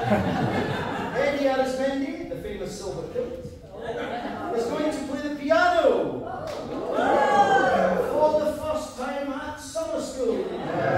Eddie Arismendi, the famous silver kilt, is going to play the piano for the first time at summer school.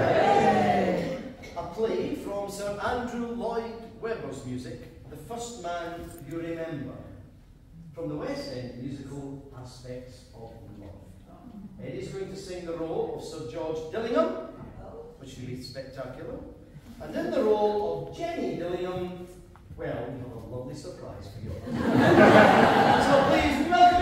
A play from Sir Andrew Lloyd Webber's music, The First Man You Remember, from the Westend musical Aspects of Love. Eddie's going to sing the role of Sir George Dillingham, which will be spectacular. And in the role of Jenny Dillingham, well, we have a lovely surprise for you. So please welcome